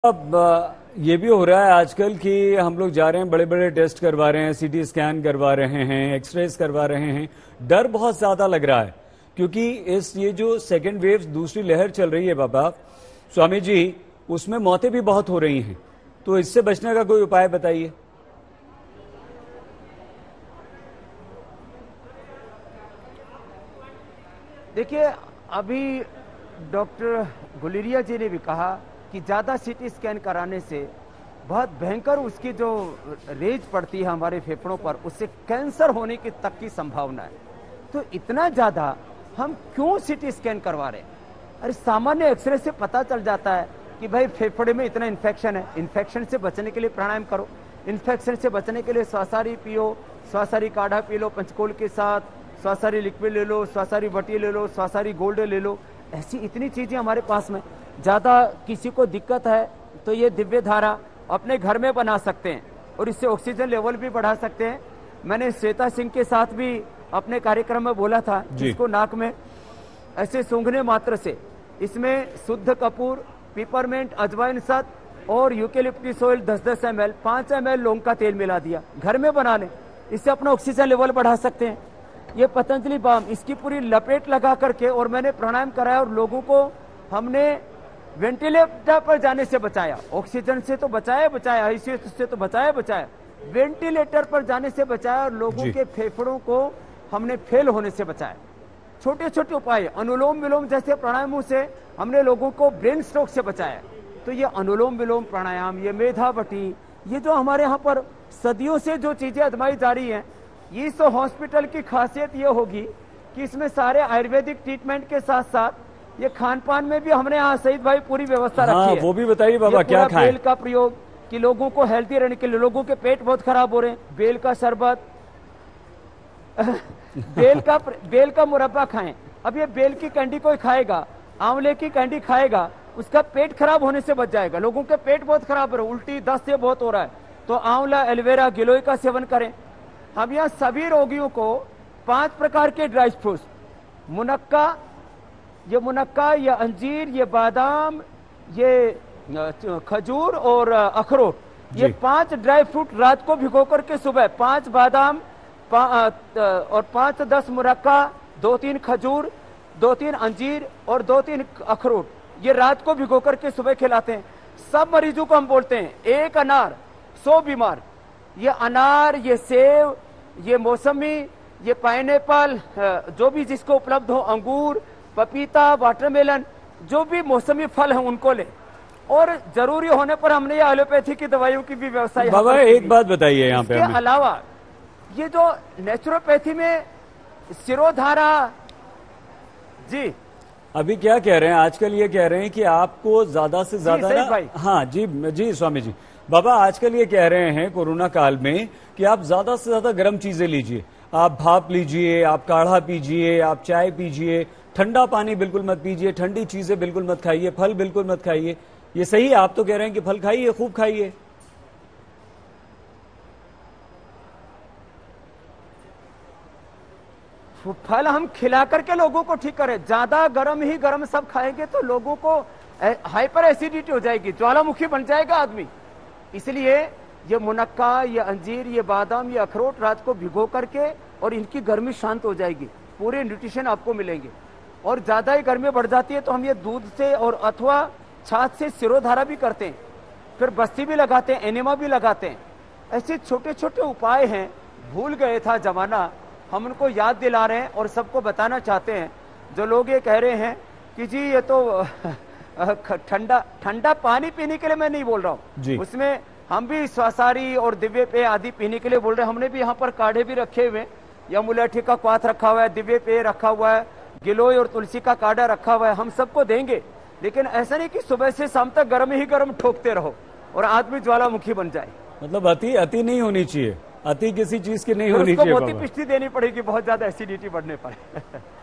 अब ये भी हो रहा है आजकल कि हम लोग जा रहे हैं, बड़े बड़े टेस्ट करवा रहे हैं, सीटी स्कैन करवा रहे हैं, एक्सरेज करवा रहे हैं। डर बहुत ज्यादा लग रहा है क्योंकि ये जो सेकेंड वेव, दूसरी लहर चल रही है बाबा स्वामी जी, उसमें मौतें भी बहुत हो रही हैं। तो इससे बचने का कोई उपाय बताइए। देखिए, अभी डॉक्टर गुलेरिया जी ने भी कहा कि ज़्यादा सीटी स्कैन कराने से बहुत भयंकर उसकी जो रेज पड़ती है हमारे फेफड़ों पर, उससे कैंसर होने की तक की संभावना है। तो इतना ज़्यादा हम क्यों सीटी स्कैन करवा रहे हैं? अरे सामान्य एक्सरे से पता चल जाता है कि भाई फेफड़े में इतना इन्फेक्शन है। इन्फेक्शन से बचने के लिए प्राणायाम करो, इन्फेक्शन से बचने के लिए स्वासारी पियो, स्वासारी काढ़ा पी लो पंचकोल के साथ, स्वासारी लिक्विड ले लो, स्वासारी बटी ले लो, स्वासारी गोल्ड ले लो। ऐसी इतनी चीजें हमारे पास में। ज्यादा किसी को दिक्कत है तो ये दिव्य धारा अपने घर में बना सकते हैं और इससे ऑक्सीजन लेवल भी बढ़ा सकते हैं। मैंने श्वेता सिंह के साथ भी अपने कार्यक्रम में बोला था, जिसको नाक में ऐसे सूंघने मात्र से इसमें शुद्ध कपूर, पिपरमेंट, अजवाइन सत और यूकेलिप्टस ऑयल 10-10 ml, 5 ml लौंग का तेल मिला दिया, घर में बना लें। इससे अपना ऑक्सीजन लेवल बढ़ा सकते हैं। ये पतंजलि बाम, इसकी पूरी लपेट लगा करके और मैंने प्राणायाम कराया और लोगों को हमने वेंटिलेटर पर जाने से बचाया। ऑक्सीजन से तो बचाया, आईसीयू से तो बचाया, वेंटिलेटर पर जाने से बचाया और लोगों के फेफड़ों को हमने फेल होने से बचाया। छोटे छोटे उपाय, अनुलोम विलोम जैसे प्राणायामों से हमने लोगों को ब्रेन स्ट्रोक से बचाया। तो ये अनुलोम विलोम प्राणायाम, ये मेधावटी, ये जो हमारे यहाँ पर सदियों से जो चीजें आजमाई जा रही हैं, इस हॉस्पिटल की खासियत ये होगी कि इसमें सारे आयुर्वेदिक ट्रीटमेंट के साथ साथ ये खान पान में भी हमने यहाँ शहीद भाई पूरी व्यवस्था रखी है। वो भी बताइए बाबा, क्या खाएं? बेल का प्रयोग कि लोगों को हेल्थी रहने के लिए, लोगों के पेट बहुत खराब हो रहे हैं, बेल का शरबत बेल का मुरब्बा खाएं। अब ये बेल की कैंडी कोई खाएगा, आंवले की कैंडी खाएगा, उसका पेट खराब होने से बच जाएगा। लोगों के पेट बहुत खराब हो रहा है, उल्टी दस्त ये बहुत हो रहा है, तो आंवला, एलोवेरा, गिलोय का सेवन करें। हम यहाँ सभी रोगियों को 5 प्रकार के ड्राई फ्रूट्स, मुनक्का, ये अंजीर, ये बादाम, ये खजूर और अखरोट, ये 5 ड्राई फ्रूट रात को भिगो करके सुबह 5 बादाम और 5-10 मुनक्का, 2-3 खजूर, 2-3 अंजीर और 2-3 अखरोट, ये रात को भिगो करके सुबह खिलाते हैं। सब मरीजों को हम बोलते हैं 1 अनार 100 बीमार। ये अनार, ये सेब, ये मौसमी, ये पाइनएप्पल, जो भी जिसको उपलब्ध हो, अंगूर, पपीता, वाटरमेलन, जो भी मौसमी फल है उनको ले। और जरूरी होने पर हमने ये एलोपैथी की दवाइयों की भी व्यवस्था। बाबा एक बात बताइए यहाँ पे, इसके अलावा ये जो नेचुरोपैथी में शिरोधारा जी, अभी क्या कह रहे हैं आजकल, ये कह रहे हैं कि आपको ज्यादा से ज्यादा हाँ जी स्वामी जी, बाबा आजकल ये कह रहे हैं कोरोना काल में कि आप ज्यादा से ज्यादा गर्म चीजें लीजिए, आप भाप लीजिए, आप काढ़ा पीजिए, आप चाय पीजिए, ठंडा पानी बिल्कुल मत पीजिए, ठंडी चीजें बिल्कुल मत खाइए, फल बिल्कुल मत खाइए। ये सही है? आप तो कह रहे हैं कि फल खाइए, खूब खाइए। फल हम खिला करके लोगों को ठीक करें। ज्यादा गर्म ही गर्म सब खाएंगे तो लोगों को हाइपर एसिडिटी हो जाएगी, ज्वालामुखी बन जाएगा आदमी। इसलिए ये मुनक्का, ये अंजीर, ये बादाम, ये अखरोट रात को भिगो करके, और इनकी गर्मी शांत हो जाएगी, पूरे न्यूट्रिशन आपको मिलेंगे। और ज्यादा ही गर्मी बढ़ जाती है तो हम ये दूध से और अथवा छाछ से शिरोधारा भी करते हैं, फिर बस्ती भी लगाते हैं, एनेमा भी लगाते हैं। ऐसे छोटे छोटे उपाय हैं, भूल गए था जमाना, हम उनको याद दिला रहे हैं और सबको बताना चाहते हैं। जो लोग ये कह रहे हैं कि जी ये तो ठंडा पानी पीने के लिए मैं नहीं बोल रहा हूँ, उसमें हम भी स्वासारी और दिव्य पेय आदि पीने के लिए बोल रहे हैं। हमने भी यहाँ पर काढ़े भी रखे हुए, या मुलेठी का क्वाथ रखा हुआ है, दिव्य पेय रखा हुआ है, गिलोय और तुलसी का काढ़ा रखा हुआ है, हम सबको देंगे। लेकिन ऐसा नहीं कि सुबह से शाम तक गर्म ही गर्म ठोकते रहो और आदमी ज्वालामुखी बन जाए। मतलब अति नहीं होनी चाहिए, अति किसी चीज की नहीं होनी चाहिए। उसको मोती पिष्टी देनी पड़ेगी बहुत ज्यादा एसिडिटी बढ़ने पर।